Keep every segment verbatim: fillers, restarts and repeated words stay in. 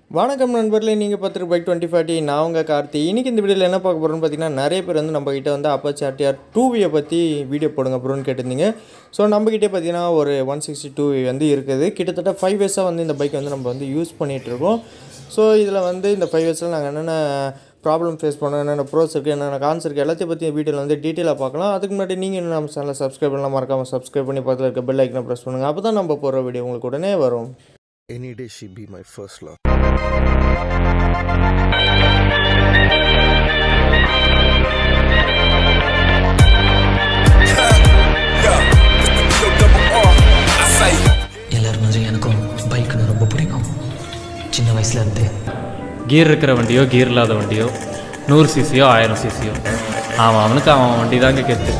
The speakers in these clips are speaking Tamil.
வணக்கம் நண்பர்களே, நீங்கள் பார்த்துட்டு பைக் டுவெண்ட்டி ஃபார்ட்டி. நான் உங்கள் கார்த்தி. இன்றைக்கி இந்த வீடியோவில் என்ன பார்க்க போகிறோன்னு பார்த்தீங்கன்னா, நிறைய பேர் வந்து நம்மக்கிட்ட வந்து அப்பாச்சி ஆர்டிஆர் டூ வியை பற்றி வீடியோ போடுங்க ப்ரோன்னு கேட்டிருந்தீங்க. ஸோ நம்மக்கிட்டே பார்த்தீங்கன்னா ஒரு ஒன் சிக்ஸ்டி டூ வி வந்து இருக்குது. கிட்டத்தட்ட ஃபைவ் இயர்ஸாக வந்து இந்த பைக் வந்து நம்ம வந்து யூஸ் பண்ணிகிட்ருக்கோம். ஸோ இதில் வந்து இந்த ஃபைவ் இயர்ஸில் நாங்கள் என்னென்ன ப்ராப்ளம் ஃபேஸ் பண்ணோம், என்னென்ன ப்ரோஸ் இருக்குது, என்னென்ன கான்ஸ் இருக்குது, எல்லாத்தையும் பற்றி வீடியோவில் வந்து டீட்டெயிலாக பார்க்கலாம். அதுக்கு முன்னாடி நீங்கள் இன்னும் நம்ம சேனலை சப்ஸ்கிரைப் பண்ணலாம், மறக்காமல் சப்ஸ்கிரைப் பண்ணி பக்கத்தில் இருக்க பெல் ஐக்கனை ப்ரெஸ் பண்ணுங்கள். அப்போ தான் நம்ம போகிற வீடியோ உங்களுக்கு உடனே வரும். Any day she be my first love. எல்லாரும் மாதிரி எனக்கும் பைக்குன்னு ரொம்ப பிடிக்கும். சின்ன வயசுல இருந்து கியர் இருக்கிற வண்டியோ கியர் இல்லாத வண்டியோ நூறு சிசியோ ஆயிரம் சிசியோ அவன் அவனுக்கு அவன் வண்டி தாங்க கெத்து.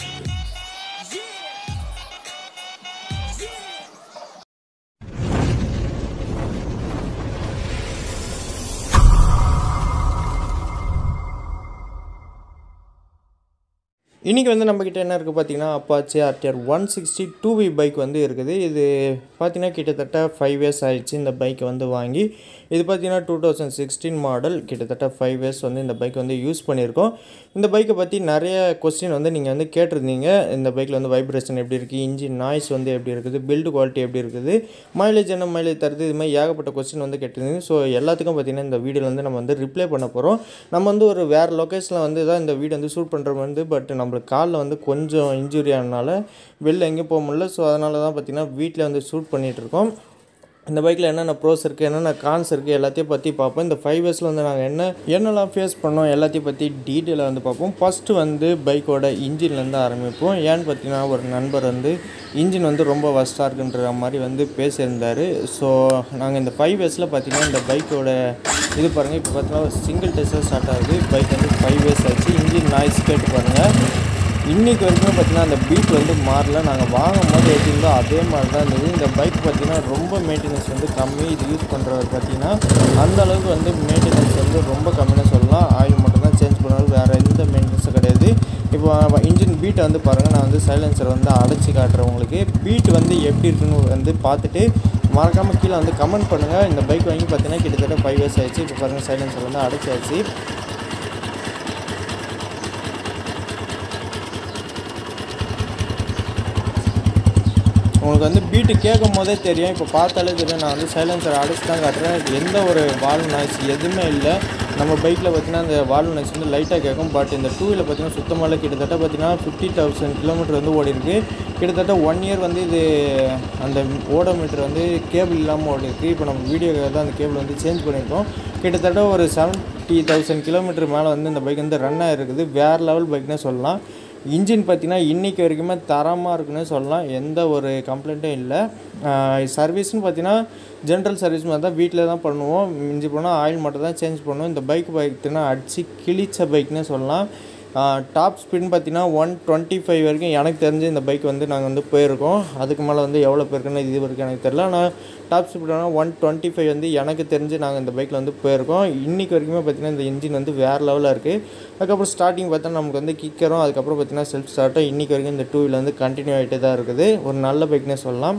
இன்றைக்கி வந்து நம்மக்கிட்ட என்ன இருக்குது பார்த்தீங்கன்னா, Apache RTR one sixty two V bike வந்து இருக்குது. இது பார்த்திங்கன்னா கிட்டத்தட்ட ஃபைவ் இயர்ஸ் ஆகிடுச்சு இந்த பைக்கை வந்து வாங்கி. இது பார்த்திங்கன்னா டூ தௌசண்ட் சிக்ஸ்டீன் மாடல். கிட்டத்தட்ட ஃபைவ் இயர்ஸ் வந்து இந்த பைக் வந்து யூஸ் பண்ணியிருக்கோம். இந்த பைக்கை பற்றி நிறைய கொஸ்டின் வந்து நீங்கள் வந்து கேட்டிருந்தீங்க. இந்த பைக்கில் வந்து வைப்ரேஷன் எப்படி இருக்குது, இன்ஜின் நாய்ஸ் வந்து எப்படி இருக்குது, பில்டு குவாலிட்டி எப்படி இருக்குது, மைலேஜ் என்ன மைலேஜ் தருது, இது மாதிரி ஏகப்பட்ட கொஸ்டின் வந்து கேட்டிருந்தீங்க. ஸோ எல்லாத்துக்கும் பார்த்திங்கன்னா இந்த வீடியோவில் வந்து நம்ம வந்து ரிப்ளை பண்ண போகிறோம். நம்ம வந்து ஒரு வேறு லொக்கேஷனில் வந்து தான் இந்த வீடியோ வந்து ஷூட் பண்ணுற வந்து, பட் நம்ம காலில் வந்து கொஞ்சம் இன்ஜுரி ஆனதுனால வெளில எங்கேயும் போக முடியல. ஸோ அதனால தான் பார்த்திங்கன்னா வீட்டில் வந்து ஷூட் பண்ணிகிட்ருக்கோம். இந்த பைக்கில் என்னென்ன ப்ரோஸ் இருக்குது, என்னென்ன கான்ஸ் இருக்குது, எல்லாத்தையும் பற்றி பார்ப்போம். இந்த ஃபைவ் இயர்ஸில் வந்து நாங்கள் என்ன என்னெல்லாம் ஃபேஸ் பண்ணோம் எல்லாத்தையும் பற்றி டீட்டெயிலாக வந்து பார்ப்போம். ஃபஸ்ட்டு வந்து பைக்கோட இன்ஜின்லேருந்து ஆரம்பிப்போம். ஏன்னு பார்த்தீங்கன்னா, ஒரு நண்பர் வந்து இன்ஜின் வந்து ரொம்ப வஸ்ட்டாக இருக்குன்ற மாதிரி வந்து பேசியிருந்தார். ஸோ நாங்கள் இந்த ஃபைவ் இயர்ஸில் பார்த்திங்கன்னா இந்த பைக்கோட இது பாருங்கள். இப்போ பார்த்தீங்கன்னா சிங்கிள் டெஸ்ட்டாக ஸ்டார்ட் ஆகுது. பைக் வந்து ஃபைவ் இயர்ஸ் ஆச்சு. இன்ஜின் நாய்ஸ் கேட்டு பாருங்கள். இன்றைக்கி வரைக்கும் பார்த்திங்கன்னா அந்த பீட் வந்து மாறல. நாங்கள் வாங்கும் போது எடுத்திருந்தோம் அதே மாதிரி தான் இருந்தது. இந்த பைக் பார்த்திங்கன்னா ரொம்ப மெயின்டெனன்ஸ் வந்து கம்மி. இது யூஸ் பண்ணுறவர் பார்த்திங்கன்னா அந்தளவுக்கு வந்து மெயின்டெனன்ஸ் வந்து ரொம்ப கம்மின்னு சொல்லலாம். ஆயில் மட்டும் தான் சேஞ்ச் பண்ணுறது, வேறு எந்த மெயின்டெனன்ஸும் கிடையாது. இப்போ இன்ஜின் பீட்டை வந்து பாருங்கள். நான் வந்து சைலன்சர் வந்து அடைச்சி காட்டுறேன் உங்களுக்கு. பீட் வந்து எப்படி இருக்குன்னு வந்து பார்த்துட்டு மறக்காமல் கீழே வந்து கமெண்ட் பண்ணுங்கள். இந்த பைக் வாங்கி பார்த்திங்கன்னா கிட்டத்தட்ட ஃபைவ் இயர்ஸ் ஆகிடுச்சு. இப்போ பாருங்கள் சைலன்சர் வந்து அடைச்சாச்சு. உங்களுக்கு வந்து பீட்டு கேட்கும் போதே தெரியும். இப்போ பார்த்தாலே தெரியும். நான் வந்து சைலன்சர் அடிச்சு தான் காட்டுறேன். எந்த ஒரு வால்வ் நாய்ஸ் எதுவுமே இல்லை. நம்ம பைக்கில் பார்த்திங்கன்னா அந்த வால்வ் நாய்ஸ் வந்து லைட்டாக கேட்கும். பட் இந்த டூ வீலர் பார்த்திங்கன்னா சுத்தமாக கிட்டத்தட்ட பார்த்திங்கன்னா ஃபிஃப்டி தௌசண்ட் கிலோமீட்டர் வந்து ஓடி இருக்குது. கிட்டத்தட்ட ஒன் இயர் வந்து இது அந்த ஓடோமீட்டர் வந்து கேபிள் இல்லாமல் ஓடி இருக்குது. இப்போ நம்ம வீடியோக்காக தான் அந்த கேபிள் வந்து சேஞ்ச் பண்ணியிருக்கோம். கிட்டத்தட்ட ஒரு செவன்ட்டி தௌசண்ட் கிலோமீட்டர் மேலே வந்து இந்த பைக் வந்து ரன் ஆகிருக்குது. வேறு லெவல் பைக்னே சொல்லலாம். இன்ஜின் பார்த்திங்கன்னா இன்றைக்கி வரைக்குமே தரமாக இருக்குன்னு சொல்லலாம். எந்த ஒரு கம்ப்ளைண்ட்டும் இல்லை. சர்வீஸ்னு பார்த்திங்கன்னா ஜென்ரல் சர்வீஸ் மாதிரி தான் வீட்டில் தான் பண்ணுவோம். மிஞ்சி போனால் ஆயில் மட்டும் தான் சேஞ்ச் பண்ணுவோம். இந்த பைக் பார்த்திங்கன்னா அடித்து கிழிச்ச பைக்னே சொல்லலாம். டாப் ஸ்பீட்னு பார்த்திங்கன்னா ஒன் டுவெண்ட்டி ஃபைவ் வரைக்கும் எனக்கு தெரிஞ்சு இந்த பைக் வந்து நாங்கள் வந்து போயிருக்கோம். அதுக்கு மேலே வந்து எவ்வளோ பேருக்குன்னு இது வரைக்கும் எனக்கு தெரியல. ஆனால் டாப் ஸ்பீட்னா ஒன் டுவெண்ட்டி ஃபைவ் வந்து எனக்கு தெரிஞ்சு நாங்கள் இந்த பைக்கில் வந்து போயிருக்கோம். இன்றைக்கி வரைக்குமே பார்த்திங்கன்னா இந்த இன்ஜின் வந்து வேறு லெவலாக இருக்குது. அதுக்கப்புறம் ஸ்டார்டிங் பார்த்தா நமக்கு வந்து கிக்கரும், அதுக்கப்புறம் பார்த்திங்கன்னா செல்ஃப் ஸ்டார்ட்டும் இன்றைக்கி வரைக்கும் இந்த டூ வீலர் வந்து கண்டினியூ ஆகிட்டே தான் இருக்குது. ஒரு நல்ல பைக்னே சொல்லலாம்.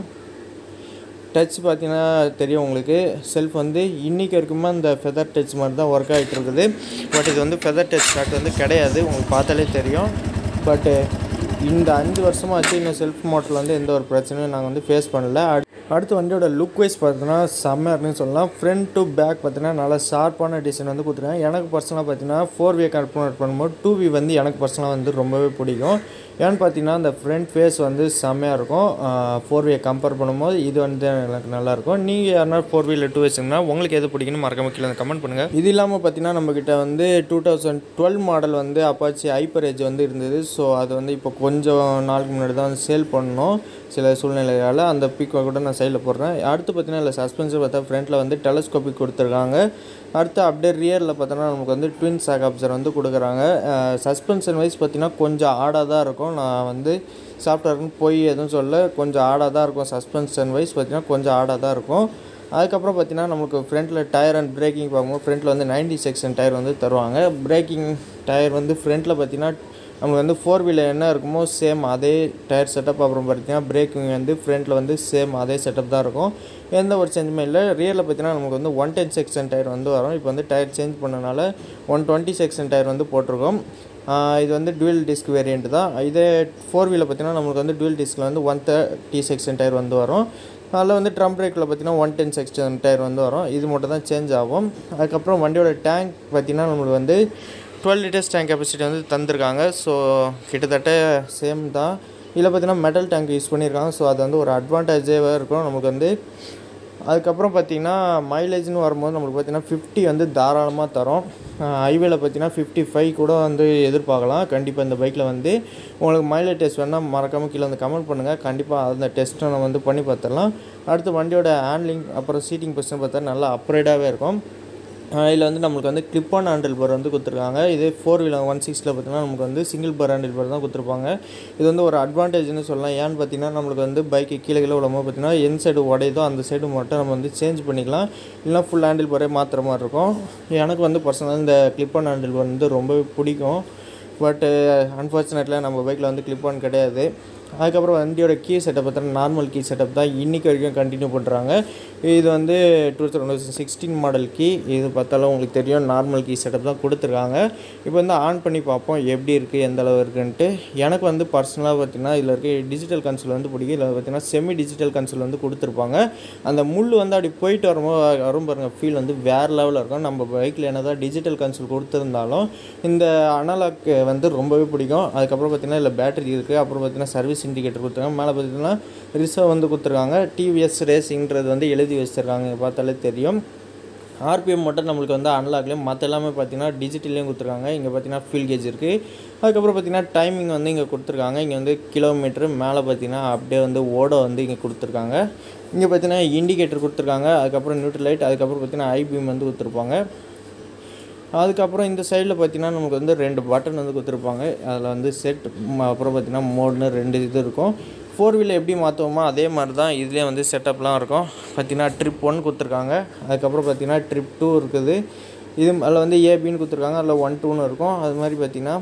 டச் பார்த்திங்கன்னா தெரியும் உங்களுக்கு. செல்ஃப் வந்து இன்றைக்கி வரைக்குமே அந்த ஃபெதர் டச் மாதிரி தான் ஒர்க் ஆகிட்டு இருக்குது. பட் இது வந்து ஃபெதர் டச் ஸ்டார்ட் வந்து கிடையாது. உங்களுக்கு பார்த்தாலே தெரியும். பட்டு இந்த அஞ்சு வருஷமாக ஆச்சு இன்னும் செல்ஃப் மோட்டரில் வந்து எந்த ஒரு பிரச்சனையும் நாங்கள் வந்து ஃபேஸ் பண்ணல. அடுத்து வண்டியோட லுக் வைஸ் பார்த்தீங்கன்னா செம்மையாக இருக்குன்னு சொல்லலாம். ஃப்ரண்ட் டு பேக் பார்த்தீங்கன்னா நல்லா ஷார்ப்பான டிசைன் வந்து கொடுத்துருக்காங்க. எனக்கு பர்சனலாக பார்த்தீங்கன்னா ஃபோர் வே கம்பேர் பண்ணும்போது டூ வி வந்து எனக்கு பர்சனலாக வந்து ரொம்பவே பிடிக்கும். ஏன்னு பார்த்தீங்கன்னா இந்த ஃப்ரண்ட் ஃபேஸ் வந்து செம்மையாக இருக்கும். ஃபோர் வே கம்பேர் பண்ணும்போது இது வந்து எனக்கு நல்லாயிருக்கும். நீங்கள் யாருனா ஃபோர் வீலர் டூ வேஸ்னா உங்களுக்கு எது பிடிக்குன்னு மறக்காம கீழே கமெண்ட் பண்ணுங்கள். இது இல்லாமல் பார்த்தீங்கன்னா நம்மக்கிட்ட வந்து டூ தௌசண்ட் டுவெல் மாடல் வந்து அப்பாச்சி ஹைப்பர் எட்ஜ் வந்து இருந்தது. ஸோ அது வந்து இப்போ கொஞ்சம் நாளுக்கு முன்னாடி தான் வந்து சேல் பண்ணோம் சில சூழ்நிலையால். அந்த பிக்கை கூட நான் சைடில் போடுறேன். அடுத்து பார்த்தீங்கன்னா இல்லை சஸ்பென்சர் பார்த்தா ஃப்ரண்ட்டில் வந்து டெலஸ்கோபிக் கொடுத்துருக்காங்க. அடுத்து அப்படியே ரியரில் பார்த்தோன்னா நமக்கு வந்து ட்வின் சாக் அப்சர் வந்து கொடுக்குறாங்க. சஸ்பென்ஷன் வைஸ் பார்த்திங்கன்னா கொஞ்சம் ஆடாக தான் இருக்கும். நான் வந்து சாஃப்ட்வேர்னு போய் எதுவும் சொல்ல, கொஞ்சம் ஆடாக தான் இருக்கும். சஸ்பென்ஷன் வைஸ் பார்த்திங்கன்னா கொஞ்சம் ஆடாக தான் இருக்கும். அதுக்கப்புறம் பார்த்திங்கன்னா நமக்கு ஃப்ரண்ட்டில் டயர் அண்ட் பிரேக்கிங் பார்க்கும்போது ஃப்ரண்ட்டில் வந்து நைன்ட்டி செக்ஷன் டயர் வந்து தருவாங்க. பிரேக்கிங் டயர் வந்து ஃப்ரண்ட்டில் பார்த்திங்கன்னா நமக்கு வந்து ஃபோர் வீலர் என்ன இருக்குமோ சேம் அதே டயர் செட்டப். அப்புறம் பார்த்தீங்கன்னா பிரேக்கிங் வந்து ஃப்ரண்ட்டில் வந்து சேம் அதே செட்டப் தான் இருக்கும், எந்த ஒரு சேஞ்சுமே இல்லை. ரியரில் பார்த்தீங்கன்னா நமக்கு வந்து ஒன் டென் செக்ஷன் டயர் வந்து வரும். இப்போ வந்து டயர் சேஞ்ச் பண்ணனால ஒன் டுவெண்ட்டி செக்ஷன் டயர் வந்து போட்டிருக்கோம். இது வந்து டுவெல் டிஸ்க் வேரியண்ட் தான். இதே ஃபோர் வீலர் பார்த்தீங்கன்னா நம்மளுக்கு வந்து டுவெல் டிஸ்கில் வந்து ஒன் தேர்ட்டி செக்ஷன் டயர் வந்து வரும். அதில் வந்து ட்ரம் பிரேக்கில் பார்த்தீங்கன்னா ஒன் டென் செக்ஷன் டயர் வந்து வரும். இது மட்டும் தான் சேஞ்ச் ஆகும். அதுக்கப்புறம் வண்டியோட டேங்க் பார்த்தீங்கன்னா நம்மளுக்கு வந்து டுவெல் லிட்டர்ஸ் டேங்க் கெப்பாசிட்டி வந்து தந்திருக்காங்க. ஸோ கிட்டத்தட்ட சேம் தான். இதில் பார்த்தீங்கன்னா மெட்டல் டேங்க் யூஸ் பண்ணியிருக்காங்க. ஸோ அது வந்து ஒரு அட்வான்டேஜாகவே இருக்கும் நமக்கு வந்து. அதுக்கப்புறம் பார்த்திங்கன்னா மைலேஜ்னு வரும்போது நம்மளுக்கு பார்த்திங்கன்னா ஃபிஃப்டி வந்து தாராளமாக தரும். ஹைவேல பார்த்திங்கன்னா ஃபிஃப்டி ஃபைவ் கூட வந்து எதிர்பார்க்கலாம் கண்டிப்பாக இந்த பைக்கில் வந்து. உங்களுக்கு மைலேஜ் டெஸ்ட் வேணால் மறக்காமல் கீழே வந்து கமெண்ட் பண்ணுங்கள், கண்டிப்பாக அந்த டெஸ்ட்டை நம்ம வந்து பண்ணி பார்த்துடலாம். அடுத்து வண்டியோட ஹேண்ட்லிங் அப்புறம் சீட்டிங் பொசிஷன் பார்த்தா நல்லா அப்ரைடாகவே இருக்கும். இதில் வந்து நம்மளுக்கு வந்து கிளிப் ஆன் ஹேண்டில் பார் வந்து கொடுத்துருக்காங்க. இதே ஃபோர் வீலர் ஒன் சிக்ஸில் பார்த்தீங்கன்னா நமக்கு வந்து சிங்கிள் பார் ஹேண்டில் பார் தான் கொடுத்துருப்பாங்க. இது வந்து ஒரு அட்வான்டேஜ்னு சொல்லலாம். ஏன்னு பார்த்தீங்கன்னா நம்மளுக்கு வந்து பைக்கு கீழே கீழே விழும்போது பார்த்தீங்கன்னா எந்த சைடு உடையதோ அந்த சைடு மட்டும் நம்ம வந்து சேஞ்ச் பண்ணிக்கலாம், இல்லைனா ஃபுல் ஹேண்டில் பாரே மாற்றுற மாதிரி இருக்கும். எனக்கு வந்து பர்சனலாக இந்த கிளிப் ஆன் ஹேண்டில் பார் வந்து ரொம்பவே பிடிக்கும். பட்டு அன்ஃபார்ச்சுனேட்லி நம்ம பைக்கில் வந்து கிளிப் ஆன் கிடையாது. அதுக்கப்புறம் வண்டியோட கீ செட்டப் பார்த்தீங்கன்னா நார்மல் கீ செட்டப் தான் இன்றைக்கி வரைக்கும் கண்டினியூ பண்ணுறாங்க. இது வந்து two thousand sixteen model key. இது பார்த்தாலும் உங்களுக்கு தெரியும் நார்மல் கீ செட்டப் தான் கொடுத்துருக்காங்க. இப்போ வந்து ஆன் பண்ணி பார்ப்போம் எப்படி இருக்குது எந்த அளவு இருக்குன்ட்டு. எனக்கு வந்து பர்சனலாக பார்த்திங்கன்னா இதில் இருக்க டிஜிட்டல் கன்சோல் வந்து பிடிக்கும். இதில் பார்த்திங்கன்னா செமி டிஜிட்டல் கன்சோல் வந்து கொடுத்துருப்பாங்க. அந்த முள் வந்து அப்படி போயிட்டு வரும்போது வரும் பாருங்கள், ஃபீல் வந்து வேறு லெவலில் இருக்கும். நம்ம பைக்கில் என்ன தான் டிஜிட்டல் கன்சோல் கொடுத்துருந்தாலும் இந்த அனலாக் வந்து ரொம்பவே பிடிக்கும். அதுக்கப்புறம் பார்த்திங்கன்னா இதில் பேட்டரி இருக்குது. அப்புறம் பார்த்திங்கன்னா சர்வீஸ் இண்டிகேட்டர் கொடுத்துருக்காங்க. மேலே பார்த்தீங்கன்னா ரிசர்வ் வந்து கொடுத்துருக்காங்க. டிவிஎஸ் ரேசிங்கிறது வந்து எழுதி வச்சுருக்காங்க, பார்த்தாலே தெரியும். ஆர்பிஎம் மட்டும் நம்மளுக்கு வந்து அன்லாக்லேயும், மற்ற எல்லாமே பார்த்தீங்கன்னா டிஜிட்டல்லையும் கொடுத்துருக்காங்க. இங்கே பார்த்தீங்கன்னா ஃபியூல் கேஜ் இருக்குது. அதுக்கப்புறம் பார்த்தீங்கன்னா டைமிங் வந்து இங்கே கொடுத்துருக்காங்க. இங்கே வந்து கிலோமீட்ரு, மேலே பார்த்தீங்கன்னா அப்படியே வந்து ஓட வந்து இங்கே கொடுத்துருக்காங்க. இங்கே பார்த்தீங்கன்னா இண்டிகேட்டர் கொடுத்துருக்காங்க. அதுக்கப்புறம் நியூட்ரல் லைட், அதுக்கப்புறம் பார்த்தீங்கன்னா ஐபிஎம் வந்து கொடுத்துருப்பாங்க. அதுக்கப்புறம் இந்த சைடில் பார்த்திங்கன்னா நமக்கு வந்து ரெண்டு பட்டன் வந்து கொடுத்துருப்பாங்க. அதில் வந்து செட் அப்புறம் பார்த்திங்கன்னா மோட்னு ரெண்டு இது இருக்கும். ஃபோர் வீலர் எப்படி மாற்றுவோமோ அதே மாதிரி தான் இதுலேயே வந்து செட்டப்லாம் இருக்கும். பார்த்திங்கன்னா ட்ரிப் ஒன் கொடுத்துருக்காங்க. அதுக்கப்புறம் பார்த்திங்கன்னா ட்ரிப் டூ இருக்குது. இது அதில் வந்து ஏபின்னு கொடுத்துருக்காங்க. அதில் ஒன் டூன்னு இருக்கும். அது மாதிரி பார்த்திங்கன்னா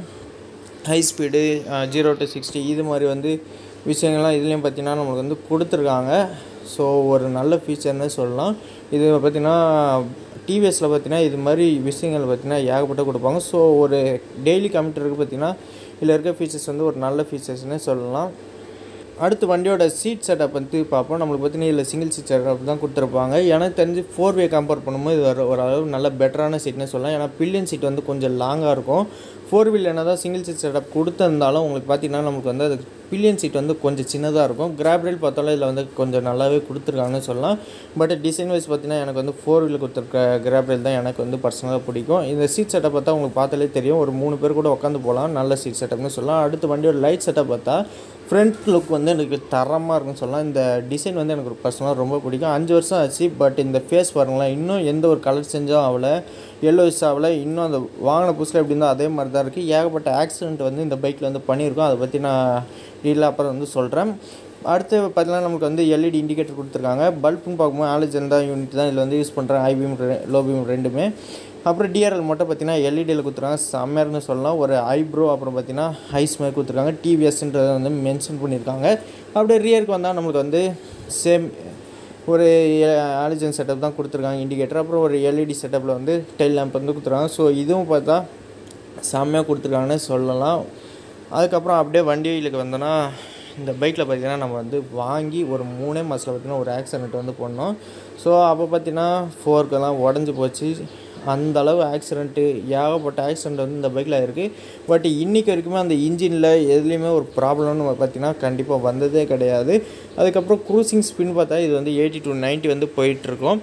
high speed zero to sixty இது மாதிரி வந்து விஷயங்கள்லாம் இதுலேயும் பார்த்திங்கன்னா நம்மளுக்கு வந்து கொடுத்துருக்காங்க. ஸோ ஒரு நல்ல ஃபீச்சர்னு சொல்லலாம். இது பார்த்திங்கன்னா டிவிஎஸில் பார்த்தீங்கன்னா இது மாதிரி விஷயங்கள் பார்த்திங்கன்னா ஏகப்பட்ட கொடுப்பாங்க. ஸோ ஒரு டெய்லி கம்யூட்டருக்கு பார்த்திங்கன்னா இதில் இருக்க ஃபீச்சர்ஸ் வந்து ஒரு நல்ல ஃபீச்சர்ஸ்னே சொல்லலாம். அடுத்து வண்டியோட சீட் செட்டப் வந்து பார்ப்போம். நம்மளுக்கு பார்த்தீங்கன்னா இதில் சிங்கிள் சீட் செட்டப் தான் கொடுத்துருப்பாங்க. எனக்கு தெரிஞ்சு ஃபோர் வே கம்பேர் பண்ணும்போது இது ஒரு ஓரளவு நல்ல பெட்டரான சீட்னு சொல்லலாம். ஏன்னா பில்லியன் சீட் வந்து கொஞ்சம் லாங்காக இருக்கும். ஃபோர் வீலர் என்ன தான் சிங்கிள் சீட் செட்டப் கொடுத்துருந்தாலும் உங்களுக்கு பார்த்திங்கன்னா நமக்கு வந்து அது பில்லியன் சீட் வந்து கொஞ்சம் சின்னதாக இருக்கும். கிராப் ரேல் பார்த்தாலும் இதில் வந்து கொஞ்சம் நல்லாவே கொடுத்துருக்காங்கன்னு சொல்லலாம். பட் டிசைன் வைஸ் பார்த்திங்கன்னா எனக்கு வந்து ஃபோர் வீலர் கொடுத்துருக்க கிராப் ரேல் தான் எனக்கு வந்து பர்சனலாக பிடிக்கும். இந்த சீட் செட்டப் பார்த்தா உங்களுக்கு பார்த்தாலே தெரியும், ஒரு மூணு பேர் கூட உட்காந்து போகலாம், நல்ல சீட் செட்டப்னு சொல்லலாம். அடுத்து வண்டியோட லைட் செட்டப் பார்த்தா ஃப்ரண்ட் லுக் வந்து எனக்கு தரமாக இருக்குன்னு சொல்லலாம். இந்த டிசைன் வந்து எனக்கு ஒரு பர்சனலாக ரொம்ப பிடிக்கும். அஞ்சு வருஷம் ஆச்சு, பட் இந்த ஃபேஸ் பாருங்களேன், இன்னும் எந்த ஒரு கலர் செஞ்சும் ஆகலை, எல்லோயிஸ் ஆகலை. இன்னும் அந்த வாங்கின புதுசில் எப்படி இருந்தால் அதே மாதிரி தான் இருக்குது. ஏகப்பட்ட ஆக்சிடென்ட் வந்து இந்த பைக்கில் வந்து பண்ணியிருக்கோம். அதை பற்றி நான் டீலாக அப்புறம் வந்து சொல்கிறேன். அடுத்து பார்த்தீங்கன்னா நமக்கு வந்து எல்இடி இண்டிகேட்டர் கொடுத்துருக்காங்க. பல்ப்னு பார்க்கும்போது ஆலஜன் தான் யூனிட் தான் இதில் வந்து யூஸ் பண்ணுறேன், ஹை பீம் லோ பீம் ரெண்டுமே. அப்புறம் டிஆர்எல் மட்டும் பார்த்தீங்கன்னா எல்இடியில் கொடுத்துருக்காங்க, செம்மையாருன்னு சொல்லலாம். ஒரு ஐப்ரோ அப்புறம் பார்த்தீங்கன்னா ஐஸ் மாதிரி கொடுத்துருக்காங்க. டிவிஎஸ்ன்றதை வந்து மென்ஷன் பண்ணியிருக்காங்க. அப்படியே ரியருக்கு வந்தால் நம்மளுக்கு வந்து சேம் ஒரு ஆலஜன் செட்டப் தான் கொடுத்துருக்காங்க இண்டிகேட்டர். அப்புறம் ஒரு எல்இடி செட்டப்பில் வந்து டெயில் லேம்ப் வந்து கொடுத்துருக்காங்க. ஸோ இதுவும் பார்த்தா செம்மையாக கொடுத்துருக்காங்கன்னு சொல்லலாம். அதுக்கப்புறம் அப்படியே வண்டிகளுக்கு வந்தோன்னா இந்த பைக்கில் பார்த்திங்கன்னா நம்ம வந்து வாங்கி ஒரு மூணே மாதத்தில் பார்த்திங்கன்னா ஒரு ஆக்சிடென்ட் வந்து பண்ணோம். ஸோ அப்போ பார்த்திங்கன்னா ஃபோர்க்கெல்லாம் உடஞ்சி போச்சு. அந்தளவு ஆக்சிடென்ட்டு, ஏகப்பட்ட ஆக்சிடென்ட் வந்து இந்த பைக்கில் இருக்குது. பட் இன்றைக்கி வரைக்குமே அந்த இன்ஜினில் எதுலேயுமே ஒரு ப்ராப்ளம்னு பார்த்திங்கன்னா கண்டிப்பாக வந்ததே கிடையாது. அதுக்கப்புறம் க்ரூசிங் ஸ்பின் பார்த்தா இது வந்து எயிட்டி டு நைன்ட்டி வந்து போயிட்டுருக்கோம்.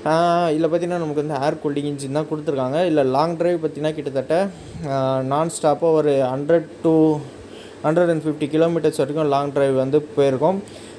இதில் பார்த்திங்கன்னா நமக்கு வந்து ஏர் கூலிங் இன்ஜின் தான் கொடுத்துருக்காங்க. இல்லை லாங் ட்ரைவ் பார்த்திங்கன்னா கிட்டத்தட்ட நான் ஸ்டாப்பாக ஒரு hundred to hundred and fifty kilometres வரைக்கும் லாங் ட்ரைவ் வந்து போயிருக்கோம்.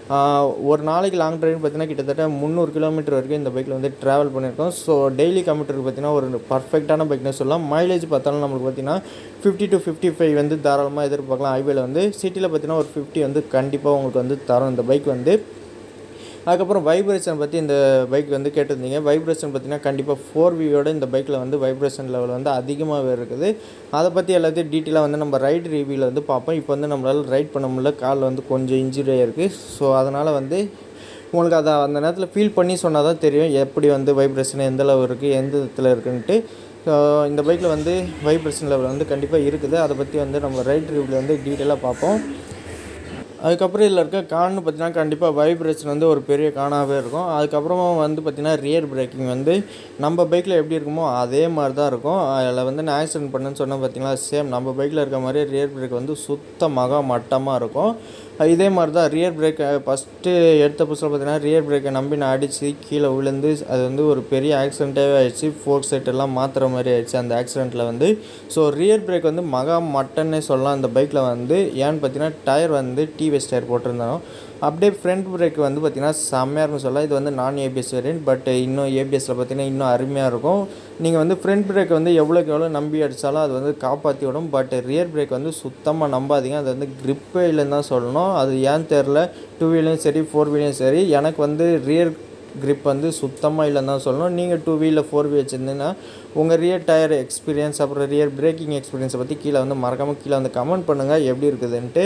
ஒரு நாளைக்கு லாங் ட்ரைவ் பார்த்திங்கன்னா கிட்டத்தட்ட முந்நூறு கிலோமீட்டர் வரைக்கும் இந்த பைக்கில் வந்து ட்ராவல் பண்ணியிருக்கோம். ஸோ டெய்லி கம்யூட்டருக்கு பார்த்திங்கன்னா ஒரு பர்ஃபெக்டான பைக்னு சொல்லலாம். மைலேஜ் பார்த்தாலும் நம்மளுக்கு பார்த்திங்கன்னா ஃபிஃப்டி டு ஃபிஃப்டி ஃபைவ் வந்து தாராளமாக எதிர்பார்க்கலாம். ஹைவேல வந்து சிட்டியில் பார்த்திங்கன்னா ஒரு ஃபிஃப்டி வந்து கண்டிப்பாக உங்களுக்கு வந்து தரும் இந்த பைக் வந்து. அதுக்கப்புறம் வைப்ரேஷன் பற்றி இந்த பைக் வந்து கேட்டிருந்தீங்க. வைப்ரேஷன் பார்த்தீங்கன்னா கண்டிப்பாக ஃபோர் வியோட இந்த பைக்கில் வந்து வைப்ரேஷன் லெவல் வந்து அதிகமாகவே இருக்குது. அதை பற்றி எல்லாத்தையும் டீட்டெயிலாக வந்து நம்ம ரைட் ரிவ்யூவில் வந்து பார்ப்போம். இப்போ வந்து நம்மளால் ரைட் பண்ண முடியல, கால் வந்து கொஞ்சம் இன்ஜுரியாக இருக்குது. ஸோ அதனால் வந்து உங்களுக்கு அதை அந்த நேரத்தில் ஃபீல் பண்ணி சொன்னால் தான் தெரியும் எப்படி வந்து வைப்ரேஷன் எந்த அளவு இருக்குது, எந்த விதத்தில் இருக்குன்ட்டு. ஸோ இந்த பைக்கில் வந்து வைப்ரேஷன் லெவல் வந்து கண்டிப்பாக இருக்குது. அதை பற்றி வந்து நம்ம ரைட் ரிவ்யூவில் வந்து டீட்டெயிலாக பார்ப்போம். அதுக்கப்புறம் இதில் இருக்க கான்னு பார்த்தீங்கன்னா கண்டிப்பாக வைப்ரேஷன் வந்து ஒரு பெரிய காணாகவே இருக்கும். அதுக்கப்புறமா வந்து பார்த்திங்கன்னா ரியர் பிரேக்கிங் வந்து நம்ம பைக்கில் எப்படி இருக்குமோ அதே மாதிரி தான் இருக்கும். அதில் வந்து நான் ஆக்சிடென்ட் பண்ணுன்னு சொன்னால் பார்த்திங்களா, சேம் நம்ம பைக்கில் இருக்க மாதிரி ரியர் பிரேக் வந்து சுத்தமாக மட்டமாக இருக்கும். இதே மாதிரி தான் ரியர் பிரேக்கை ஃபஸ்ட்டு எடுத்த புதுசில் பார்த்திங்கன்னா ரியர் பிரேக்கை நம்பி நான் அடித்து கீழே விழுந்து அது வந்து ஒரு பெரிய ஆக்சிடென்ட்டாகவே ஆகிடுச்சு. ஃபோர் செட் எல்லாம் மாற்றுற மாதிரி ஆகிடுச்சு அந்த ஆக்சிடெண்ட்டில் வந்து. ஸோ ரியர் பிரேக் வந்து மகா மட்டன்னே சொல்லலாம் இந்த பைக்கில் வந்து. ஏன்னு பார்த்தீங்கன்னா டயர் வந்து டிவிஎஸ் டயர் போட்டிருந்தாலும் அப்படியே ஃப்ரண்ட் பிரேக் வந்து பார்த்திங்கன்னா செம்மையாக இருக்குன்னு சொல்லலாம். இது வந்து நான் ஏபிஎஸ் வேரியன்ட், பட் இன்னும் ஏபிஎஸ்சில் பார்த்திங்கன்னா இன்னும் அருமையாக இருக்கும். நீங்கள் வந்து ஃப்ரண்ட் பிரேக் வந்து எவ்வளோக்கு எவ்வளோ நம்பி அடித்தாலும் அது வந்து காப்பாற்றி விடும். பட் ரியர் பிரேக் வந்து சுத்தமாக நம்பாதீங்க, அது வந்து க்ரிப்பே இல்லைன்னு தான் சொல்லணும். அது ஏன்னு தெரில, டூ வீலையும் சரி ஃபோர் வீலையும் சரி எனக்கு வந்து ரியர் க்ரிப் வந்து சுத்தமாக இல்லைன்னு தான் சொல்லணும். நீங்கள் டூ வீலில் ஃபோர் வீ வச்சுருந்தீங்கன்னா உங்கள் ரியர் டயர் எக்ஸ்பீரியன்ஸ் அப்புறம் ரியர் பிரேக்கிங் எக்ஸ்பீரியன்ஸை பற்றி கீழே வந்து மறக்காமல் கீழே வந்து கமெண்ட் பண்ணுங்கள் எப்படி இருக்குதுன்ட்டு.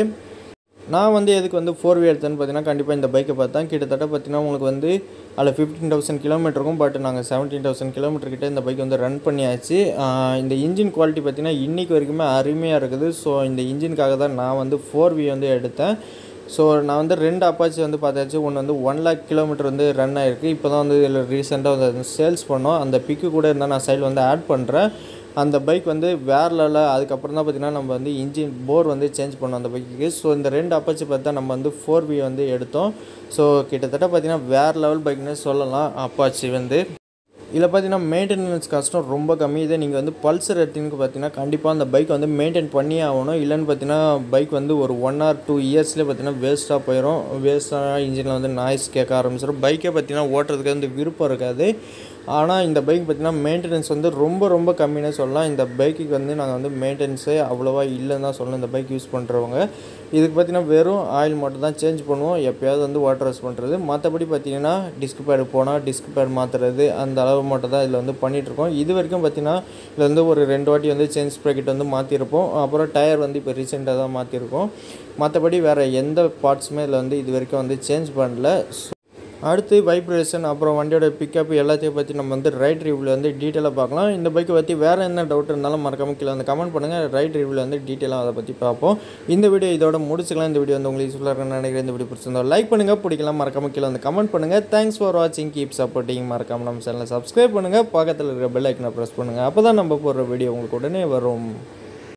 நான் வந்து எதுக்கு வந்து ஃபோர் வீ எடுத்தேன்னு பார்த்தீங்கன்னா கண்டிப்பாக இந்த பைக்கை பார்த்தா கிட்டத்தட்ட பார்த்தீங்கன்னா உங்களுக்கு வந்து அதில் ஃபிஃப்டீன் தௌசண்ட் கிலோமீட்டர் இருக்கும். பட் நாங்கள் செவன்டீன் தௌசண்ட் கிலோமீட்டர் கிட்டே இந்த பைக் வந்து ரன் பண்ணியாச்சு. இந்த இன்ஜின் குவாலிட்டி பார்த்திங்கன்னா இன்றைக்கி வரைக்குமே அருமையாக இருக்குது. ஸோ இந்த இன்ஜினுக்காக தான் நான் வந்து ஃபோர் வீ வந்து எடுத்தேன். ஸோ நான் வந்து ரெண்டு அப்பாச்சி வந்து பார்த்தாச்சு. ஒன்று வந்து ஒன் லேக் கிலோமீட்டர் வந்து ரன் ஆகிருக்கு. இப்போ தான் வந்து இதில் ரீசெண்டாக வந்து சேல்ஸ் பண்ணோம். அந்த பிக்கு கூட இருந்தால் நான் சைடில் வந்து ஆட் பண்ணுறேன். அந்த பைக் வந்து வேறு லெவலில். அதுக்கப்புறம் தான் பார்த்திங்கன்னா நம்ம வந்து இன்ஜின் போர் வந்து சேஞ்ச் பண்ணோம் அந்த பைக்குக்கு. ஸோ இந்த ரெண்டு அப்பாச்சி பார்த்தா நம்ம வந்து ஃபோர் வீ வந்து எடுத்தோம். ஸோ கிட்டத்தட்ட பார்த்திங்கன்னா வேறு லெவல் பைக்னே சொல்லலாம் அப்பாச்சி வந்து. இதில் பார்த்தீங்கன்னா மெயின்டெனன்ஸ் காஸ்ட்டும் ரொம்ப கம்மி. இதே நீங்கள் வந்து பல்சர் எடுத்தீங்கன்னு பார்த்தீங்கன்னா கண்டிப்பாக அந்த பைக் வந்து மெயின்டைன் பண்ணியே ஆகணும். இல்லைன்னு பார்த்தீங்கன்னா பைக் வந்து ஒரு ஒன் ஆர் டூ இயர்ஸ்லேயே பார்த்தீங்கன்னா வேஸ்ட்டாக போயிடும். வேஸ்ட்டாக இன்ஜினில் வந்து நாய்ஸ் கேட்க ஆரம்பிச்சிடும். பைக்கே பார்த்தீங்கன்னா ஓட்டுறதுக்கு வந்து விருப்பம் இருக்காது. ஆனால் இந்த பைக் பார்த்திங்கன்னா மெயின்டெனன்ஸ் வந்து ரொம்ப ரொம்ப கம்மினே சொல்லலாம். இந்த பைக்குக்கு வந்து நாங்கள் வந்து மெயின்டெனன்ஸே அவ்வளோவா இல்லைன்னு தான் சொல்லணும் இந்த பைக் யூஸ் பண்ணுறவங்க. இதுக்கு பார்த்திங்கன்னா வெறும் ஆயில் மட்டும் தான் சேஞ்ச் பண்ணுவோம், எப்போயாவது வந்து வாட்டர் வாஷ் பண்ணுறது. மற்றபடி பார்த்திங்கன்னா டிஸ்க் பேடு போனால் டிஸ்க் பேடு மாற்றுறது அந்த அளவு மட்டும் தான் இதில் வந்து பண்ணிகிட்ருக்கோம். இது வரைக்கும் பார்த்திங்கன்னா இதில் வந்து ஒரு ரெண்டு வாட்டி வந்து சேஞ்ச் ப்ராக்கெட் வந்து மாற்றிருப்போம். அப்புறம் டயர் வந்து இப்போ ரீசெண்டாக தான் மாற்றிருக்கோம். மற்றபடி வேறு எந்த பார்ட்ஸுமே இதில் வந்து இது வரைக்கும் வந்து சேஞ்ச் பண்ணல. அடுத்து வைப்ரேஷன் அப்புறம் வண்டியோட பிக்கப் எல்லாத்தையும் பற்றி நம்ம வந்து ரைட் ரிவ்யூவில் வந்து டீட்டெயிலாக பார்க்கலாம். இந்த பைக்கை பற்றி வேறு என்ன டவுட் இருந்தாலும் மறக்காம கீழே வந்து கமெண்ட் பண்ணுங்கள். ரைட் ரிவ்யூவில் வந்து டீட்டெயிலாக அதை பற்றி பார்ப்போம். இந்த வீடியோ இதோட முடிச்சுக்கலாம். இந்த வீடியோ வந்து உங்களுக்கு யூஸ்ஃபுல்லாக இருக்குன்னு நினைக்கிறேன். இந்த வீடியோ பிடிச்சிருந்தோம் லைக் பண்ணுங்கள், பிடிக்கலாம் மறக்காம கீழே வந்து கமெண்ட் பண்ணுங்கள். தேங்க்ஸ் ஃபார் வாட்சிங், கீப் சப்போர்ட்டிங். மறக்காம நம்ம சேனலை சப்ஸ்கிரைப் பண்ணுங்கள், பக்கத்தில் இருக்கிற பெல் ஐக்கனை ப்ரெஸ் பண்ணுங்கள். அப்போ தான் நம்ம போடுற வீடியோ உங்களுக்கு உடனே வரும்.